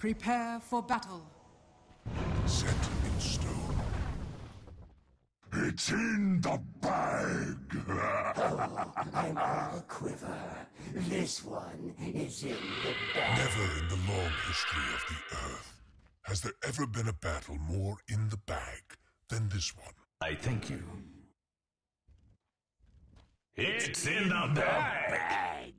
Prepare for battle. Set in stone. It's in the bag! I'm all quiver. This one is in the bag. Never in the long history of the Earth has there ever been a battle more in the bag than this one. I thank you. It's in the bag!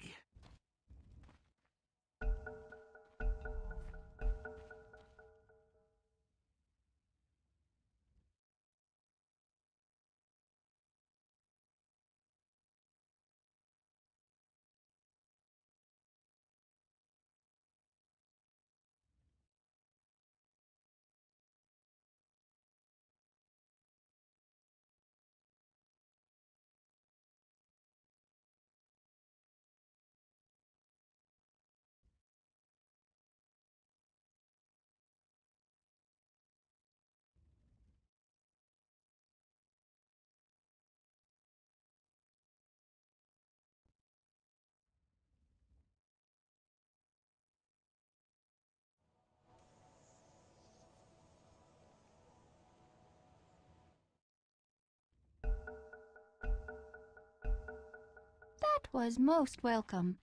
That was most welcome.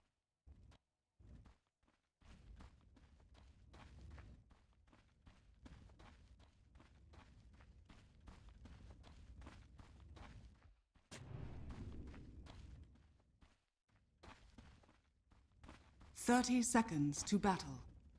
"30 seconds to battle.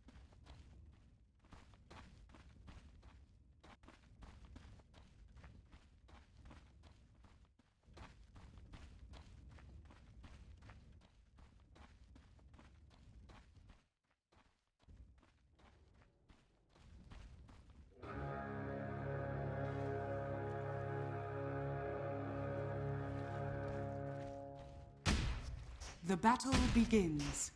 The battle begins.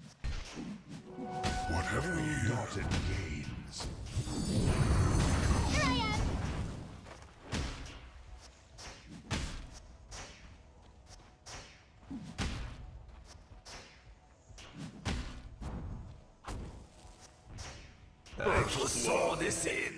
What have we here? Games. Here I am! I foresaw this end.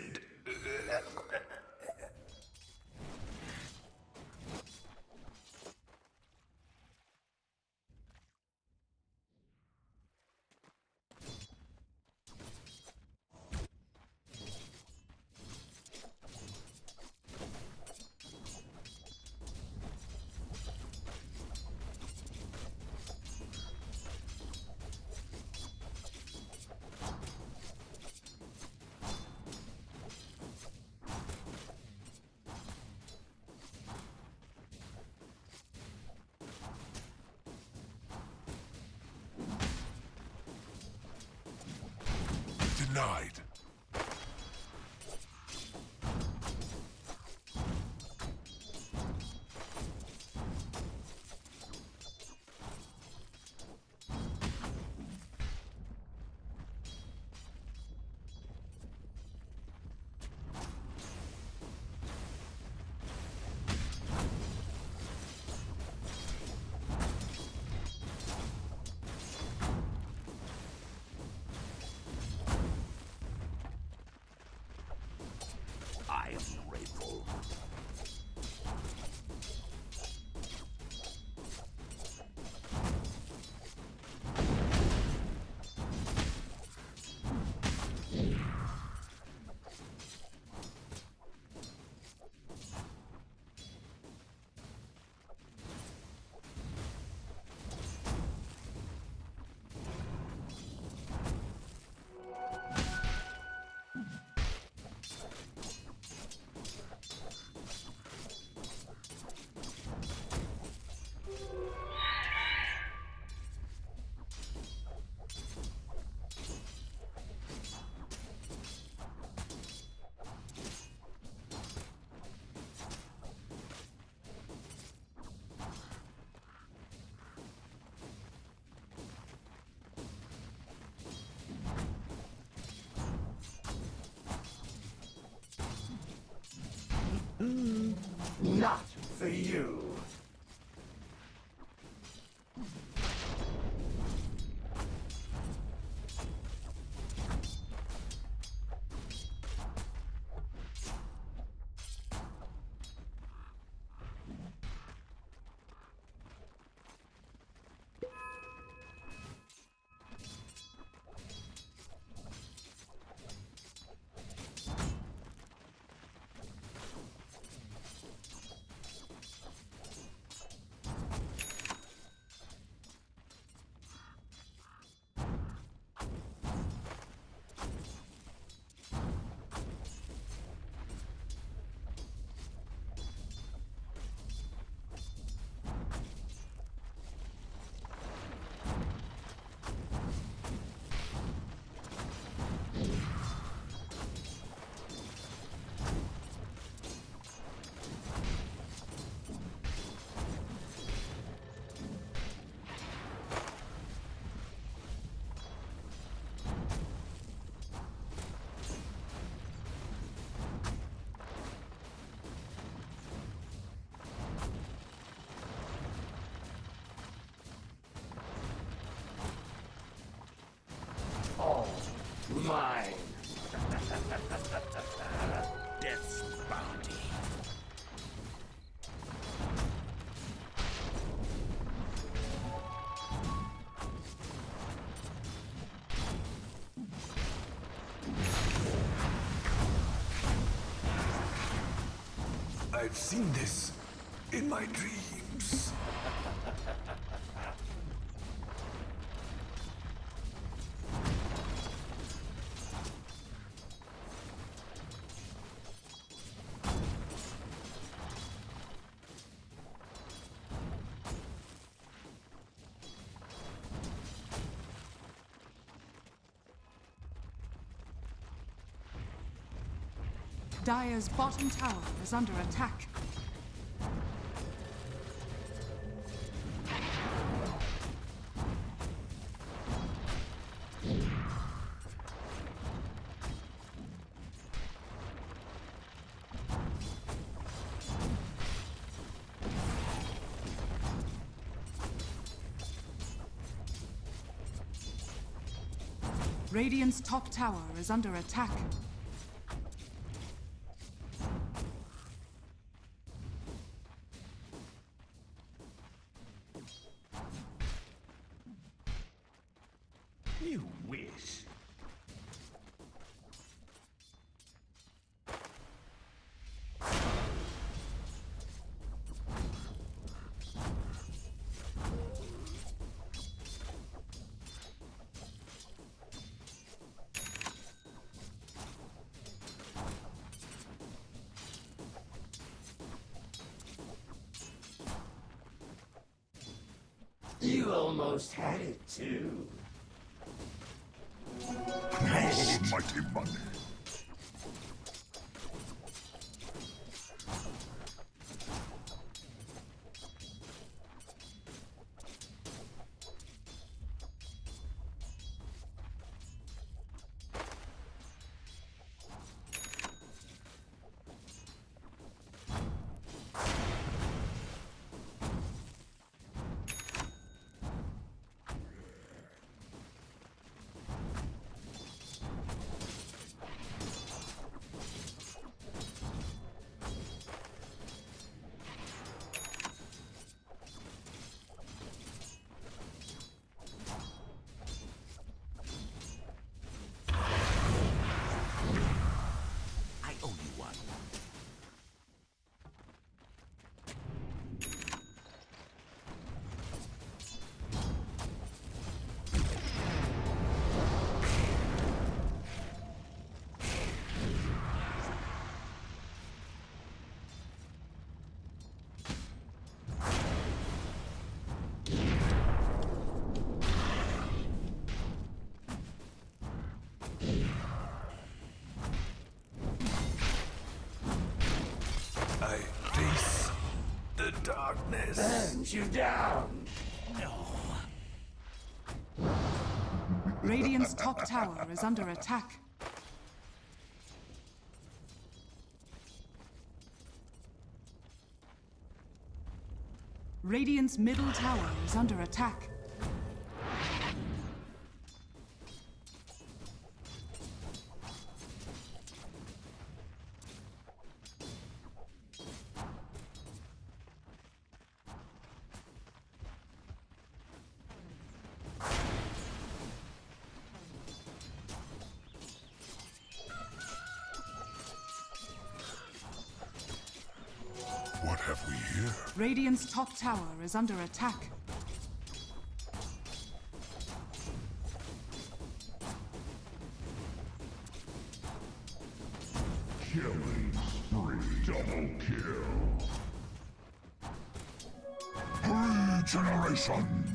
Denied. I am grateful. Not for you. have seen this in my dreams. Dire's bottom tower is under attack. Radiant's top tower is under attack. You wish. You almost had it too. Mighty money. I owe you one. I face the darkness. Burns you down. Radiant's top tower is under attack. Radiant's middle tower is under attack. What have we here? Radiant's top tower is under attack. Killing spree. Double kill. Regeneration.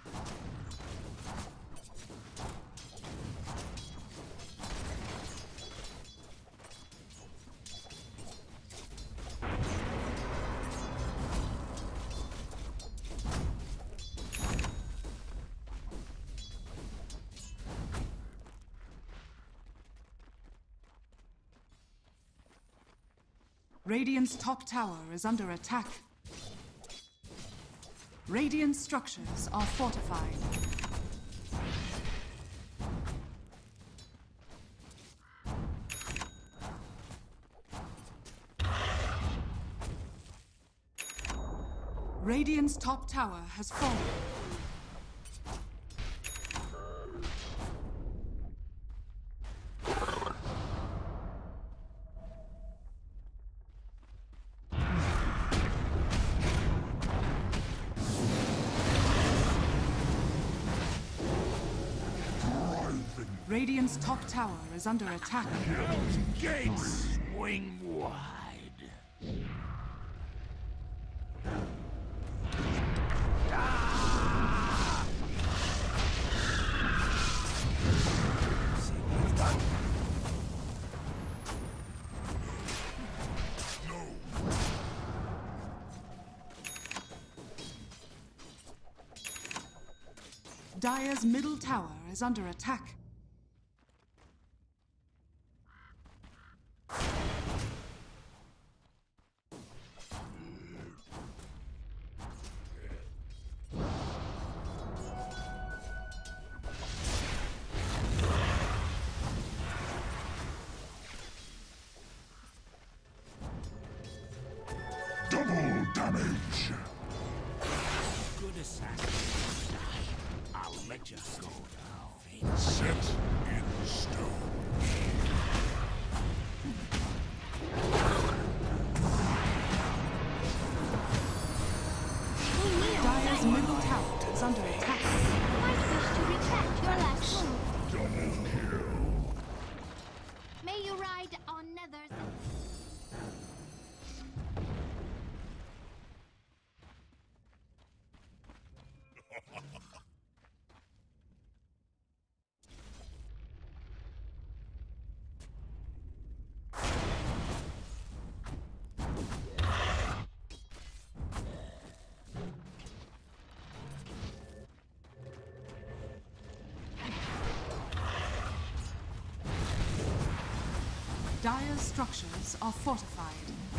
Radiant's top tower is under attack. Radiant structures are fortified. Radiant's top tower has fallen. Radiant's top tower is under attack. Gates swing wide. Dire's middle tower is under attack. Double damage. Good assassin. I'll let you go now. Set in stone. Dire's middle tower is under attack. Might wish to retract your last move. Double kill. May you ride on Nether's. Dire's structures are fortified.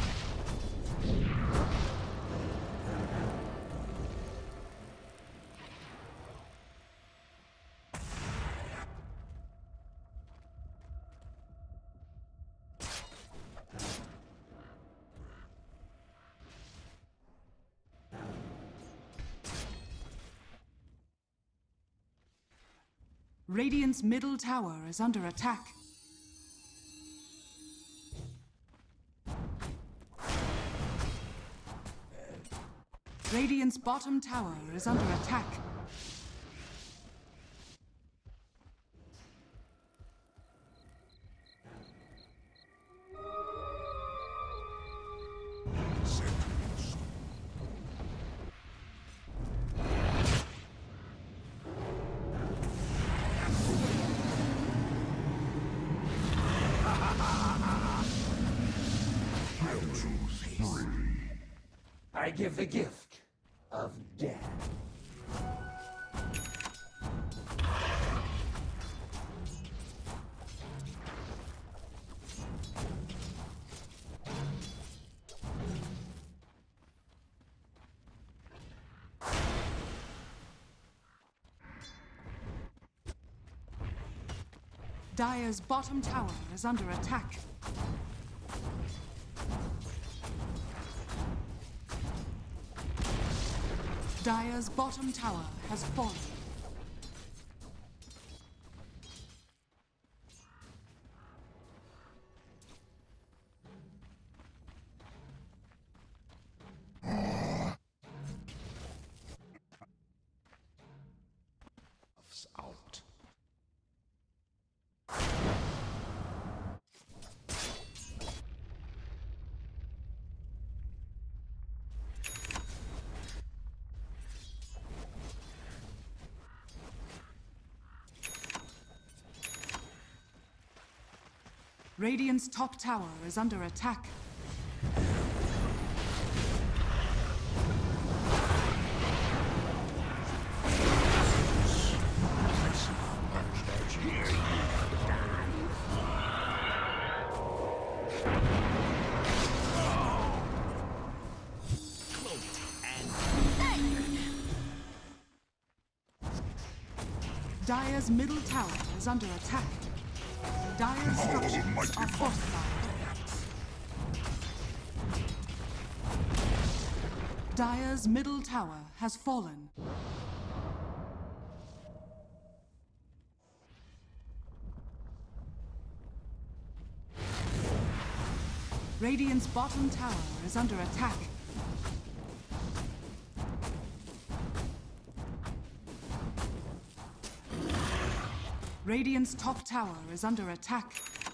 Radiant's middle tower is under attack. Radiant's bottom tower is under attack. Set in stone. I give the gift of death. Dire's bottom tower is under attack. Dire's bottom tower has fallen. Out. Radiant's top tower is under attack. Dire's middle tower is under attack. Dire's structures are fortified. Dire's middle tower has fallen. Radiant's bottom tower is under attack. Radiant's top tower is under attack.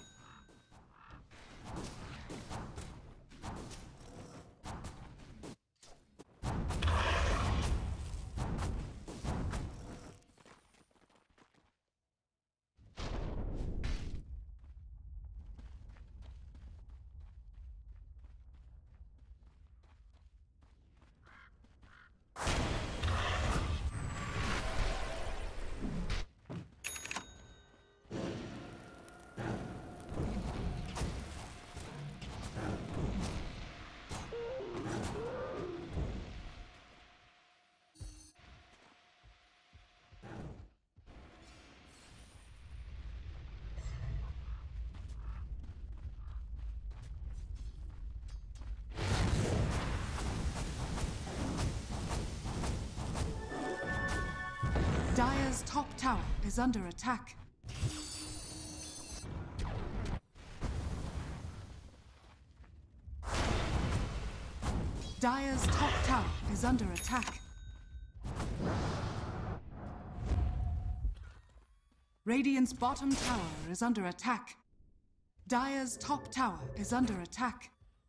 Dire's top tower is under attack. Dire's top tower is under attack. Radiant's bottom tower is under attack. Dire's top tower is under attack.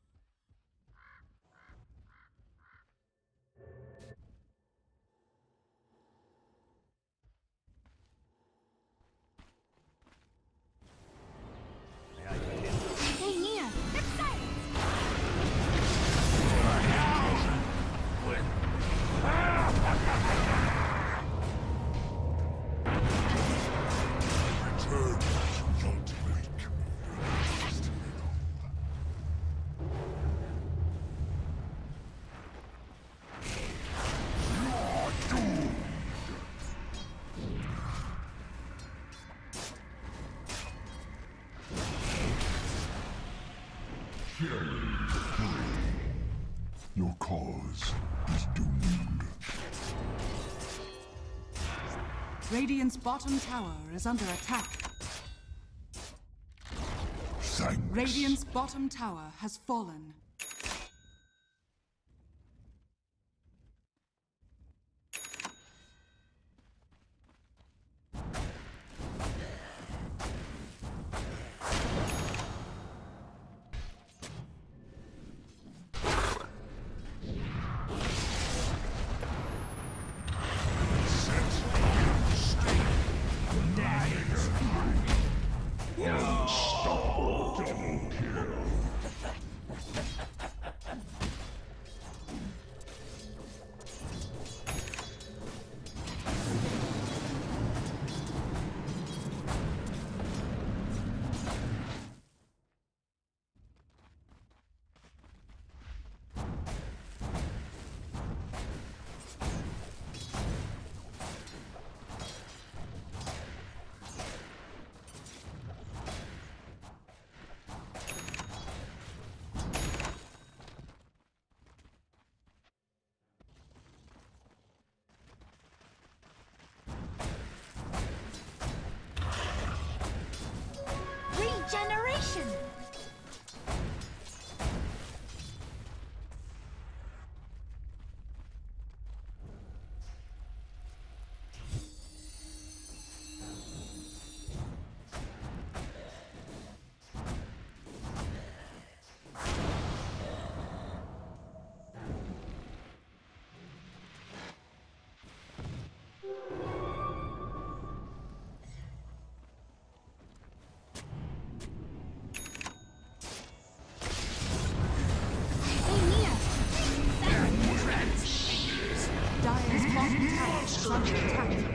Stay near. Return to your wake. Your cause is doomed. Radiant's bottom tower is under attack. Thanks. Radiant's bottom tower has fallen. Regeneration! Dire's bottom tower is under attack.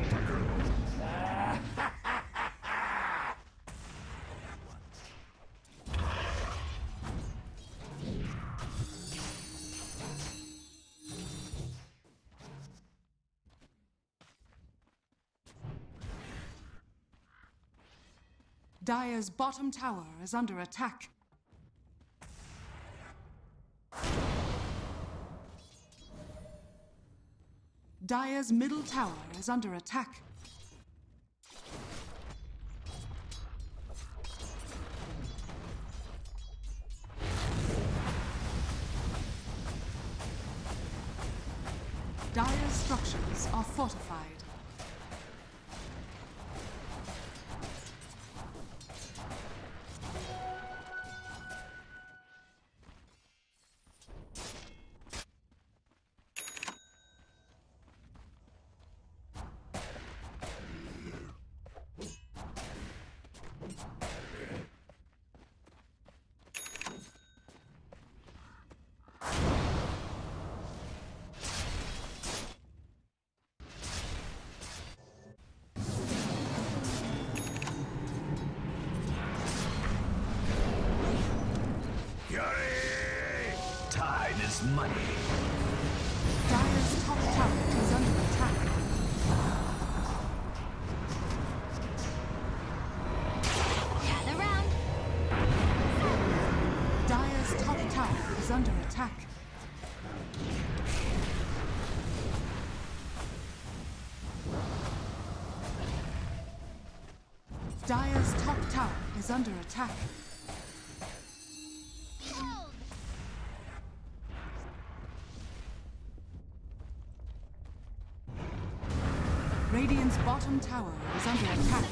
Dire's bottom tower is under attack. Dire's middle tower is under attack. Dire's structures are fortified. this money. Dire's top tower is under attack. Gather round. Dire's top tower is under attack. Dire's top tower is under attack. Hold. Radiant's bottom tower is under attack.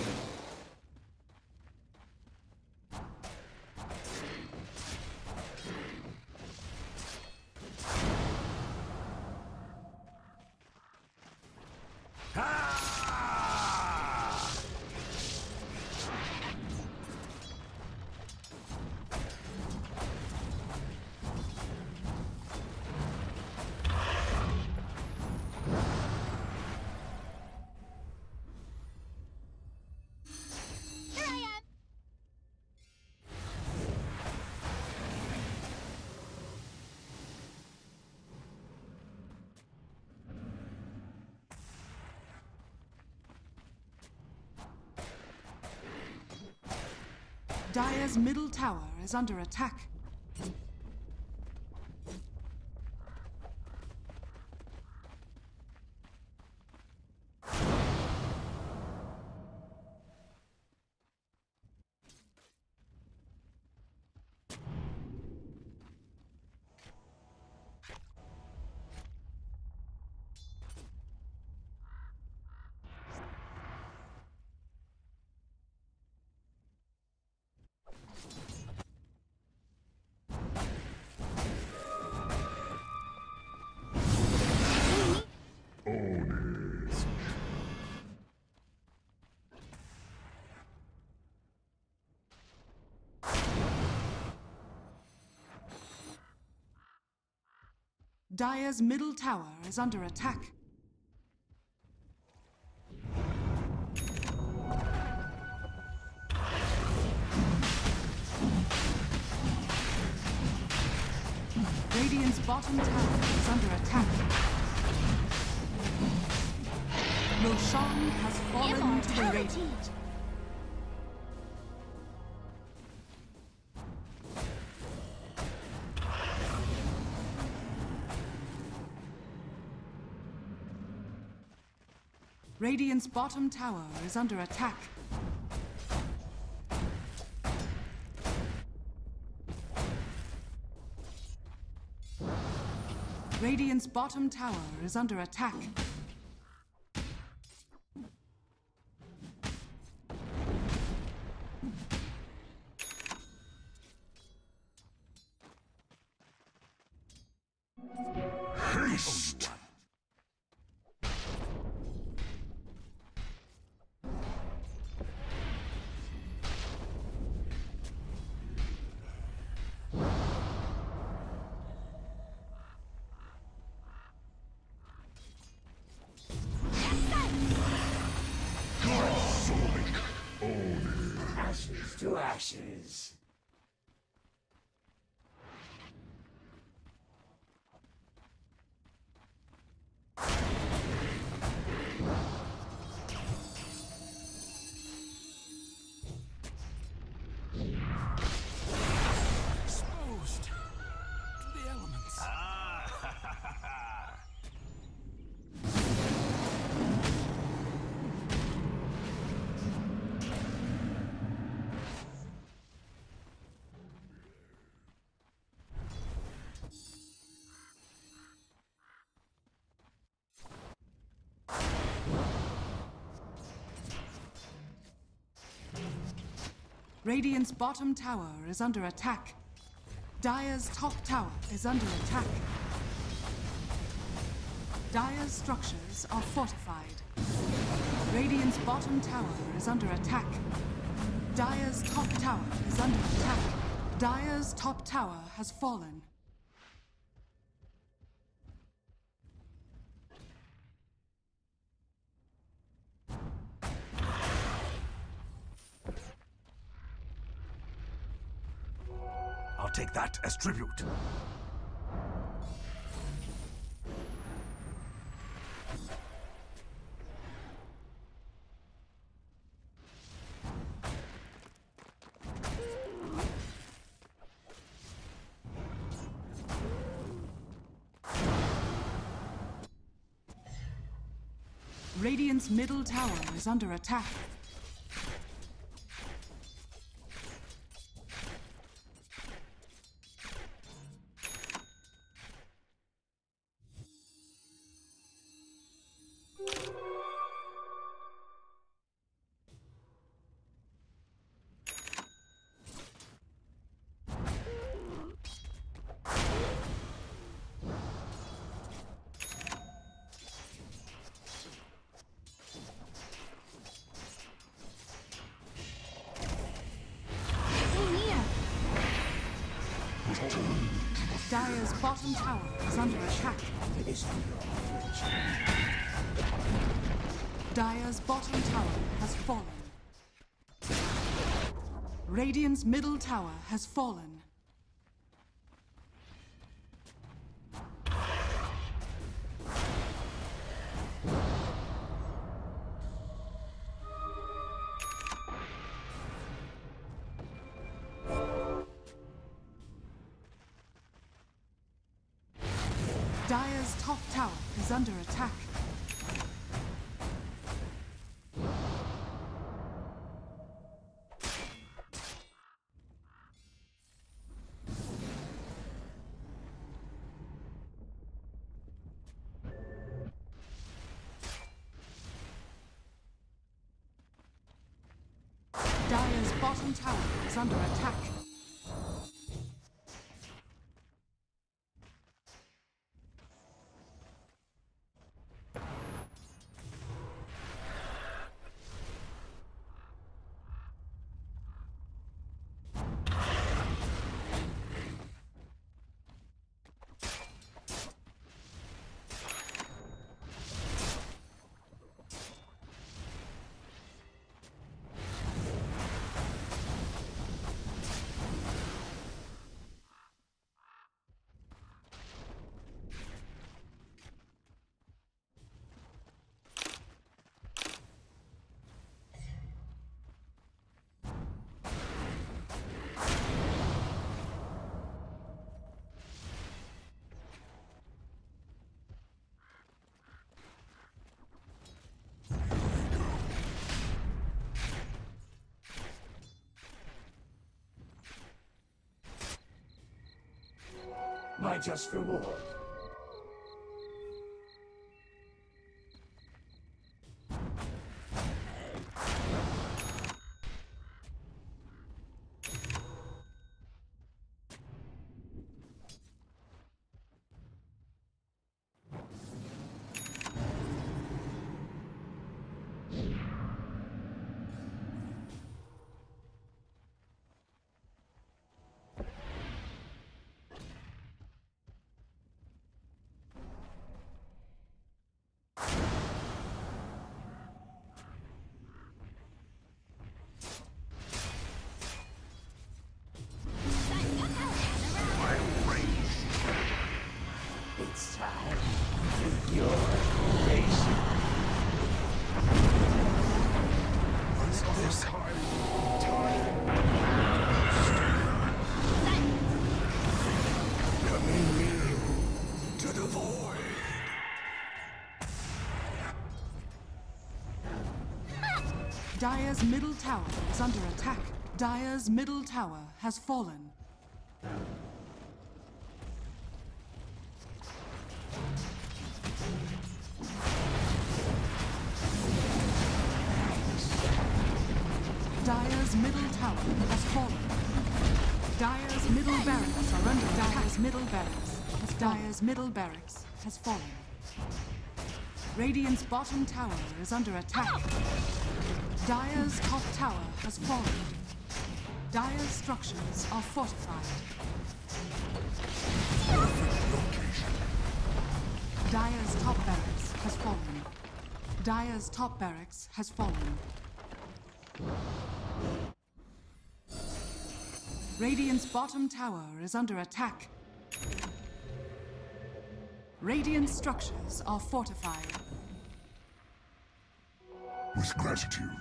Here I am. Dire's middle tower is under attack. Dire's middle tower is under attack. Radiant's bottom tower is under attack. Roshan has fallen to the Immortality. Radiant. Radiant's bottom tower is under attack. Radiant's bottom tower is under attack. Haste! Ashes to ashes. Exposed to the elements. Radiant's bottom tower is under attack. Dire's top tower is under attack. Dire's structures are fortified. Radiant's bottom tower is under attack. Dire's top tower is under attack. Dire's top tower has fallen. I'll take that as tribute. Radiant's middle tower is under attack. Dire's bottom tower is under attack. Dire's bottom tower has fallen. Radiant's middle tower has fallen. Dire's top tower is under attack. Dire's bottom tower is under attack. My just reward. It's time for your creation. What's this time? Coming near to the void. Dire's middle tower is under attack. Dire's middle tower has fallen. Dire's middle tower has fallen. Dire's middle barracks are under attack. Dire's middle barracks has fallen. Radiant's bottom tower is under attack. Dire's top tower has fallen. Dire's structures are fortified. Dire's top barracks has fallen. Dire's top barracks has fallen. Radiant's bottom tower is under attack. Radiant structures are fortified. With gratitude.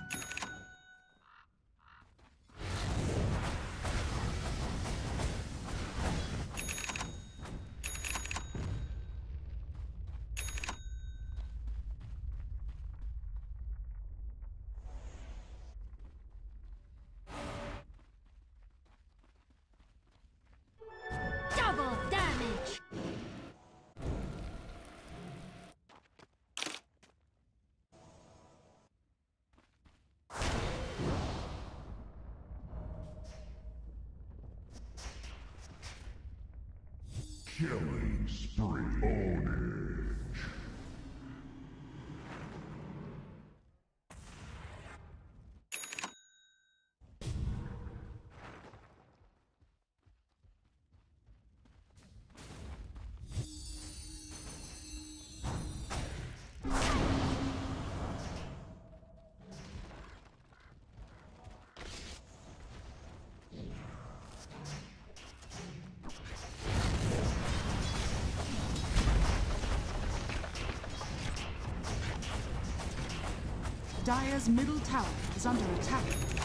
Dire's middle tower is under attack.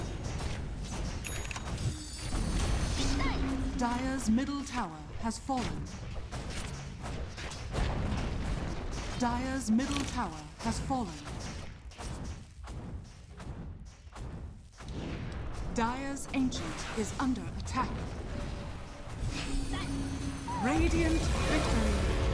Dire's middle tower has fallen. Dire's middle tower has fallen. Dire's Ancient is under attack. Radiant victory!